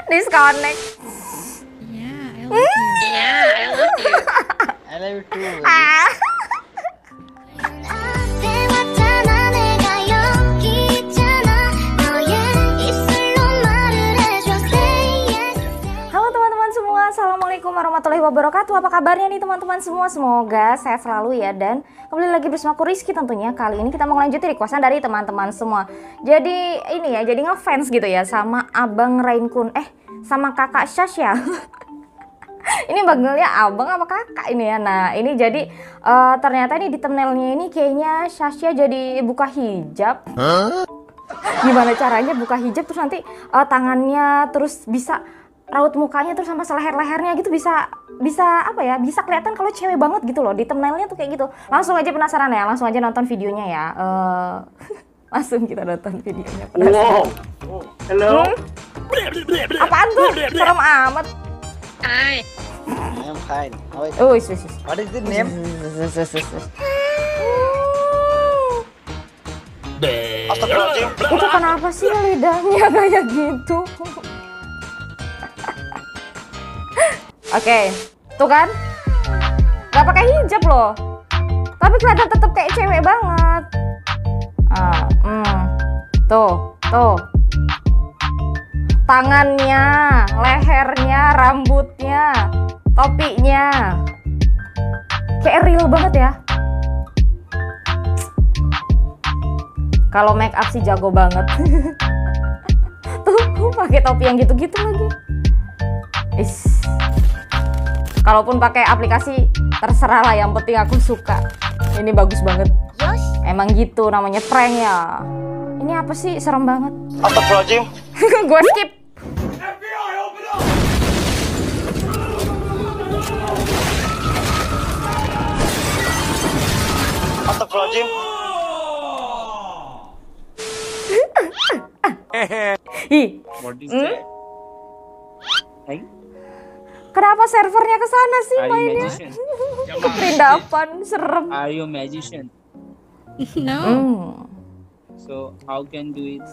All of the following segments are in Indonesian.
Disconnect. Yeah, I love you. Yeah, I love you. I love you too. Ah. Halo teman-teman semua, assalamualaikum warahmatullahi wabarakatuh. Apa kabarnya nih teman-teman semua? Semoga sehat selalu ya. Dan kembali lagi bersama aku Rizky tentunya. Kali ini kita mau lanjutin requestan dari teman-teman semua. Jadi ini ya, jadi ngefans gitu ya sama Abang Rainkun, sama kakak Sasha. Ini bangelnya abang apa kakak ini ya. Nah ini jadi ternyata ini di thumbnailnya ini kayaknya Sasha jadi buka hijab. Gimana caranya buka hijab terus nanti tangannya terus bisa raut mukanya terus sama seleher-lehernya gitu bisa apa ya, bisa kelihatan kalau cewek banget gitu loh di thumbnailnya tuh kayak gitu. Langsung aja penasaran ya, langsung aja nonton videonya ya. Langsung kita nonton videonya. Wow. Hello. Apaan tuh? Serem amat. Hi. I'm fine. How is Oh, What is the name? Astagfirullahaladzim. Itu kenapa sih lidahnya kayak gitu? Oke, tuh kan? Gak pakai hijab loh, tapi kelihatan tetap kayak cewek banget. Tuh. Tangannya, lehernya, rambutnya, topinya, kayak real banget ya. Kalau make up sih jago banget. Tuh pakai topi yang gitu-gitu lagi. Kalaupun pakai aplikasi terserah lah, yang penting aku suka. Ini bagus banget. Emang gitu namanya prank ya. Ini apa sih, serem banget. Astagfirullahaladzim. Gue skip. Astagfirullahaladzim. What is that? Hey, Kenapa servernya ke sana sih are you mainnya? magician? Kepindapan, serem. Are you magician? No. So how can do it?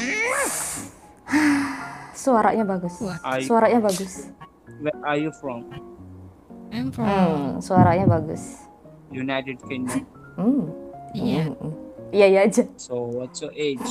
Suaranya bagus. Are you, Suaranya bagus. where are you from? I'm from. Suaranya bagus. United Kingdom. Yeah. Iya aja. So what's your age?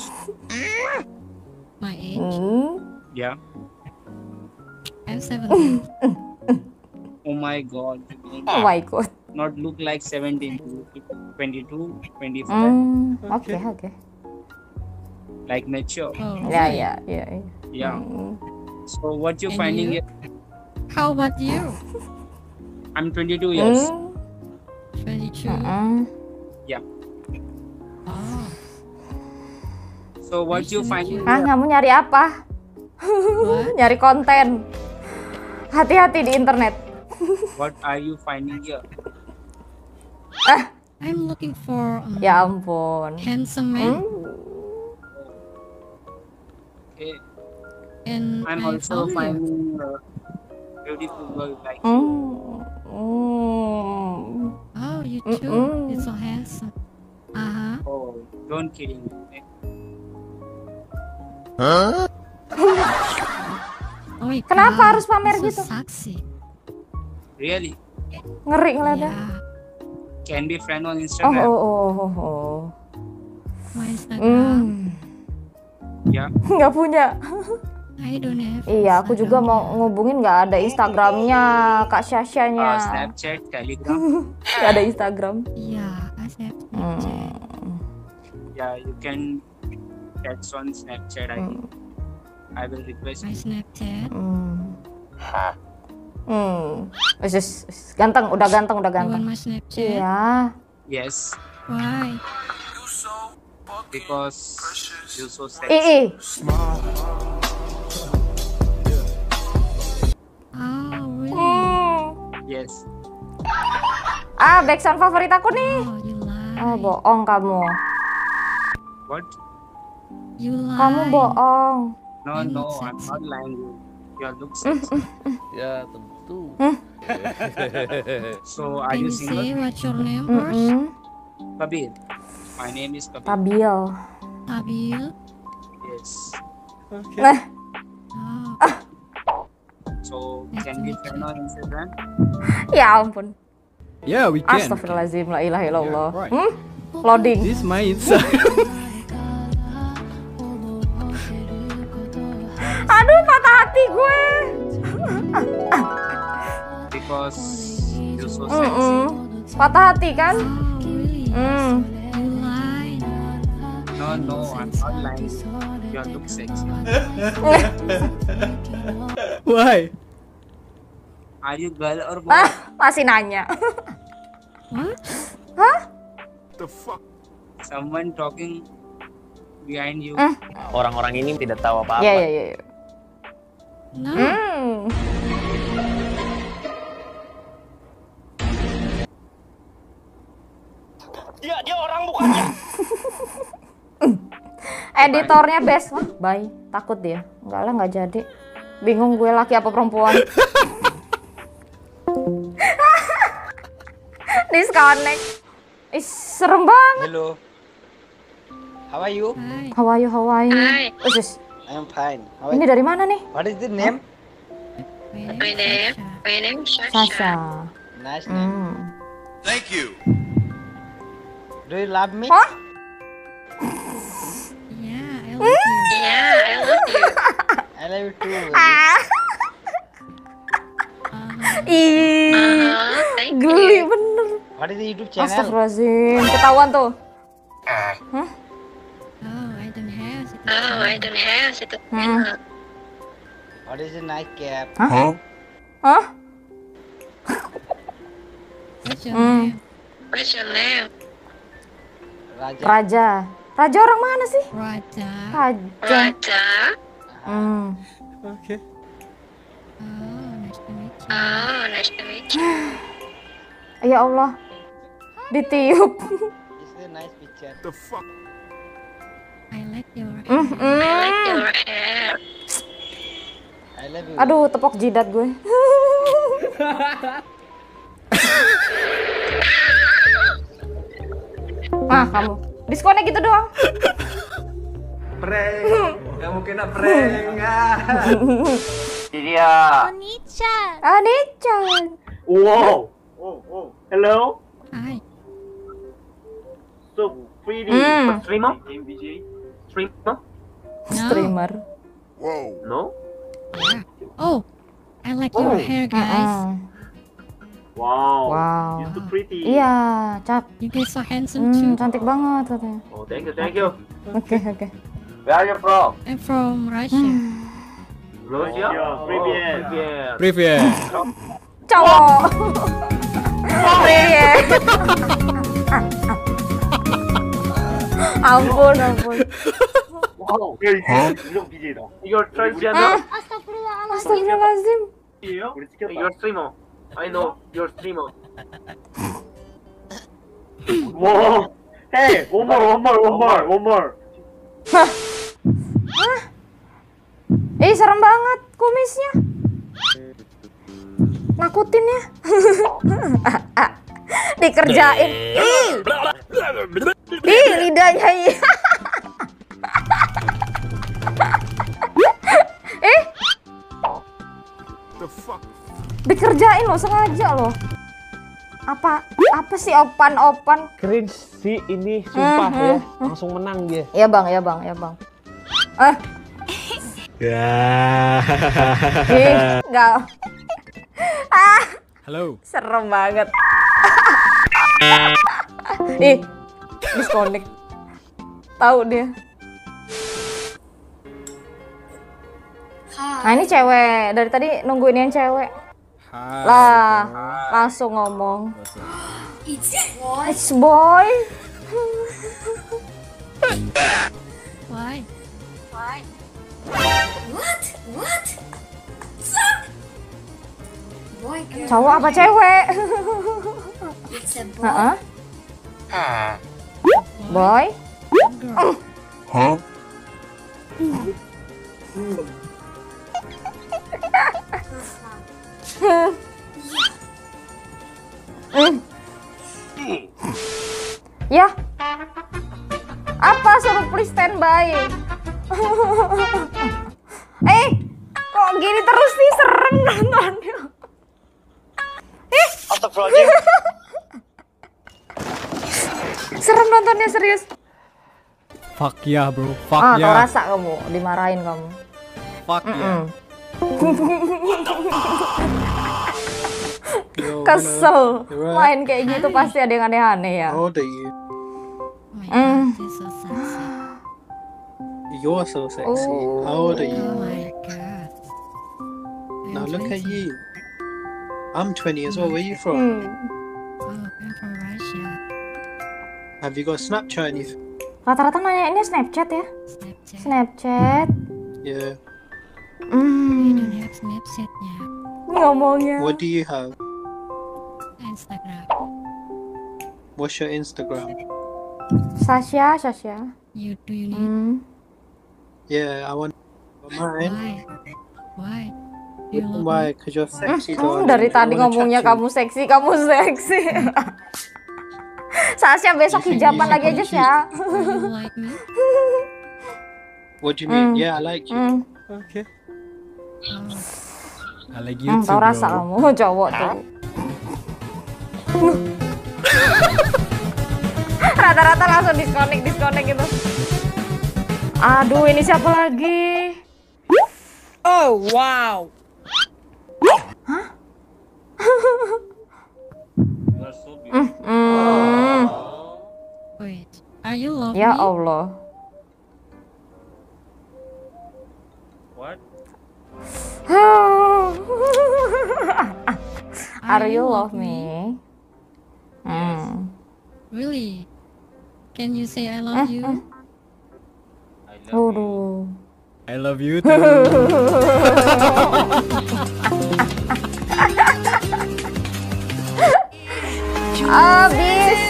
My age. Yeah. I'm 17. Oh my God. Oh my god. Not look like 17 to 22, 25. Oke. Like mature. Oh. Ya. Yeah. So what you finding you? here? How about you? I'm 22 years. 22. Yeah. Oh. So what you finding Ah, here? kamu nyari apa? What? Nyari konten. Hati-hati di internet. What are you finding here? I'm looking for Ya ampun. handsome man. Okay. And I'm I also found you. finding a beautiful girl like Mm. you. Oh, you too. You're so handsome. Oh, don't kidding me. Oh my Kenapa God, harus pamer you're gitu? so sexy. Really? Ngeri ngeliatnya. Yeah. Can be friend on Oh. Instagram. My Instagram. Yeah. Nggak punya. I don't have. Iya, aku juga Instagram. mau ngubungin, nggak ada Instagramnya Kak Syashanya. Snapchat, Telegram. Nggak ada Instagram. Yeah, I have Snapchat. Yeah, you can text on Snapchat. I will request My you. Snapchat. Wis, ganteng, udah ganteng. You want my Snapchat? Iya. Yes, Why? because you're so sexy. Ih. Oh, really? Yes. Backsound favorit aku nih. Oh, you lie. Bohong kamu. What? You lie. Kamu bohong. No, I'm no, not I'm sexy. not lying. You look sexy. Ya tentu. So are Can you you say single? what's your name first? Kabir. My name is Kabir. Stabil. Abil. Yes. Nah, Oh. So can we friend on Instagram? Ya ampun. Yeah, we can. Astagfirullahaladzim, la ilaha illallah. Yeah, right. Loading. This is my Instagram. Aduh, patah hati gue. Because you're so sexy. Patah hati kan? Oh, really? You lied. No, I'm not lying. You look sexy. Why? Are you girl or boy? Masih nanya. What? Hah? Someone talking behind you. Orang-orang ini tidak tahu apa-apa. Iya. No. Dia orang bukannya. Editornya best. Wah, bye. Takut dia. Enggak lah, nggak jadi. Bingung gue laki apa perempuan. Disconnect. Ih, serem banget. Hello. How are you? Hi. How are you? How are you? Hi. Usus, I am fine. How ini are dari mana nih? What is the name? My name is Sasha. Sasha. Nice name. Do you love me? Hah? Yeah, I love you. Yeah, I love you. I love you too. Ih, Thank geli you. bener. What is the YouTube channel? Astagfirullahaladzim, ketahuan tuh. Oh, I don't have it. Oh, I don't have it. What is the night cap? Hah? What's your name? What's your name? Raja. Raja. Raja orang mana sih? Raja. Raja. Raja. Okay. Oh, nice to meet you. Oh, nice to meet you. Ya Allah. Ditiup. This is a nice picture. I like your I like your hair. I love you. Aduh, tepok jidat gue. Nah, kamu. Diskonnya gitu doang. Prank. Kamu kena prank. Dia. Ani-chan. Wow. Hello. Hi. So pretty. Streamer? Streamer? No. Streamer. No. Yeah. Oh, I like your hair, guys. Wow. Wow. You so pretty. Iya, cap. You guys so handsome too. Cantik banget katanya. Oh, thank you. Oke. Where are you from? I'm from Russia. Russia. Привет. Привет. Cowok. Iya. Ampun. Wow. You're transgender. Astagfirullahaladzim. You're streamer. I know you're streamer. Wow. Hey, one more. Ih, serem banget kumisnya. Nakutin ya. Dikerjain. Ih, lidahnya iya. Dikerjain loh, sengaja loh. Apa sih opan? Cringe sih ini, sumpah ya. Langsung menang dia. Ya bang. Ya. Enggak. Halo. Serem banget. Ih, disconnect. Tahu dia. Nah ini cewek, dari tadi nungguin yang cewek. Hai. Lah, langsung ngomong. It's boy. Why? Cowok apa cewek? Heeh. Boy. Girl. Ya. Apa suruh please stand by? Kok kok gini terus sih, serem nontonnya. Astagfirullahaladzim. Serem nontonnya, serius. Fuck ya bro, fuck Tau ya, rasa kamu, dimarahin kamu. fuck ya. Kesel, main kayak gitu pasti ada yang aneh-aneh ya. How old are you? Oh my god, you're so sexy. You're so sexy. Oh. How old are you? Oh my god. Now I'm look at 20. you. I'm 20 as well. Where are you from? Oh, I'm from Russia. Have you got Snapchat? Anything? Rata-rata nanya ini Snapchat ya? Snapchat. Snapchat. Yeah. We don't have Snapchatnya. Ngomongnya. What do you have? Instagram. What's your Instagram? Sasha. Do you need? Yeah, I want mine. Why? Do you love me? Why? Because you're sexy, darling. Dari I tadi wanna ngomongnya chat to kamu seksi. Sasha besok hijaban lagi aja ya. Do you like me? you. What do you mean? Yeah, I like you. Okay. Oh, I like you too Tau rasa bro. kamu cowok tuh. Rata-rata langsung disconnect gitu. Aduh, ini siapa lagi? oh wow. Wait, are you love Ya me? Allah. What? Are you love me? Really? Can you say I love you? Aduh. I love you too. Abis.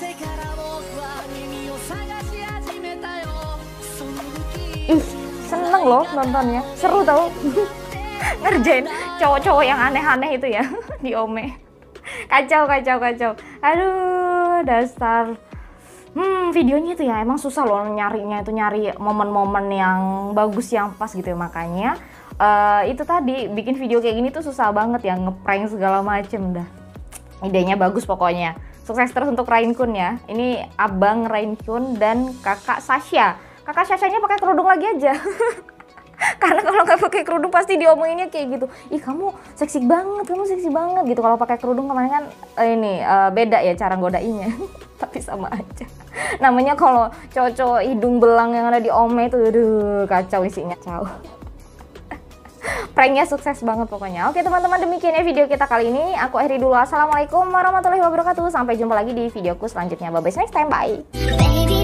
Ih, seneng loh nontonnya. Seru tau. Ngerjain cowok-cowok yang aneh-aneh itu ya di Ome. Kacau. Aduh, dasar. Videonya itu ya emang susah loh nyarinya, itu nyari momen-momen yang bagus yang pas gitu ya, makanya itu tadi bikin video kayak gini tuh susah banget ya, ngeprank segala macem dah. Idenya bagus pokoknya. Sukses terus untuk Rainkun ya. Ini Abang Rainkun dan Kakak Sasha. Kakak Sashanya pakai kerudung lagi aja. Karena kalau nggak pakai kerudung pasti diomonginnya kayak gitu. Ih, kamu seksi banget gitu. Kalau pakai kerudung kemarin kan beda ya cara godainnya. Tapi sama aja. Namanya kalau cowok-cowok hidung belang yang ada di Ome itu, aduh, kacau isinya, kacau. Pranknya sukses banget pokoknya. Oke teman-teman, demikian ya video kita kali ini. Aku akhiri dulu. Assalamualaikum warahmatullahi wabarakatuh. Sampai jumpa lagi di videoku selanjutnya. Bye bye, next time, bye.